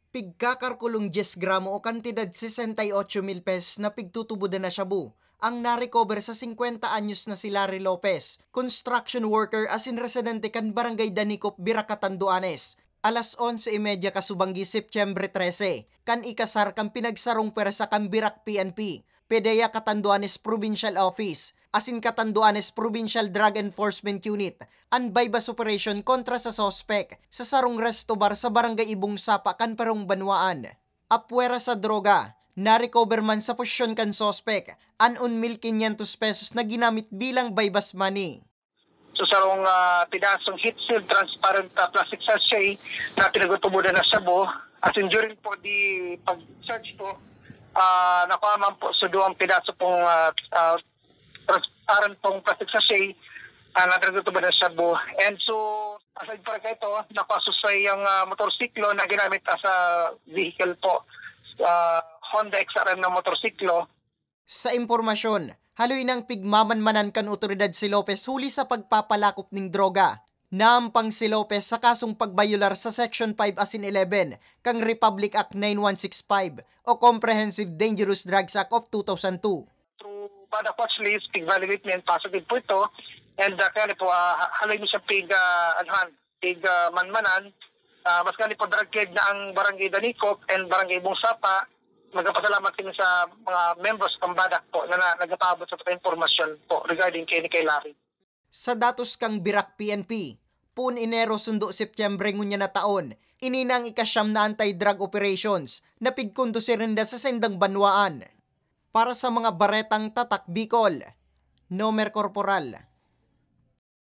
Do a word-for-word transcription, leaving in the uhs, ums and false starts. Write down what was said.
Pigkakarkulong diyes gramo o kantidad sesenta y ocho mil pesos na pigtutubo na shabu ang narecover sa singkwenta anyos na si Larry Lopez, construction worker asin residente kan Barangay Danicop, Biracatanduanes. Alas onse y media kasubanggi Setyembre trese, kan ikasar kan pinagsarong pwersa kan Birak P N P, Pedeya Catanduanes Provincial Office, asin Catanduanes Provincial Drug Enforcement Unit, an bypass operation kontra sa sospek sa sarong resto bar sa Barangay Ibong Sapa kan Perong Banwaan. Apwera sa droga, na-recover man sa posisyon kan sospek, an one mil quinientos pesos na ginamit bilang bypass money. So sarong uh, pinasong heat seal transparent uh, plastic sachet na pinagutubudan na sabo. As in during po the pag-search po, uh, nakuha man po sa duwang pinaso pong uh, uh, transparent pong plastic sachet uh, na pinagutubudan na sabo. And so, aside para kay ito, nakuha susay yung uh, motorsiklo na ginamit as a vehicle po. Uh, Honda X R M na motorsiklo. Sa impormasyon, haloy ng pigmamanmanan kan otoridad si Lopez huli sa pagpapalakop ng droga. Naampang si Lopez sa kasong pagbayular sa Section five asin eleven kang Republic Act nine one six five o Comprehensive Dangerous Drugs Act of two thousand two. Through Bada Watch List, pig-validate positive po ito. And uh, kaya po, uh, haloy mo siya pig, uh, anhan, pig uh, manmanan. Uh, mas kani po drug kid na ang Barangay Danicop and Barangay Ibong Sapa. Magpasalamat din sa mga members ng Badak po na, na nagpaabot sa impormasyon po regarding kay ni kay Larry. Sa datos kang Birak P N P, pun Enero sundo Setyembre ngunya na taon, ininang ikasyam na anti-drug operations na pigkondusirinda sa sendang banwaan. Para sa mga baretang tatak Bicol, Nomer Corporal.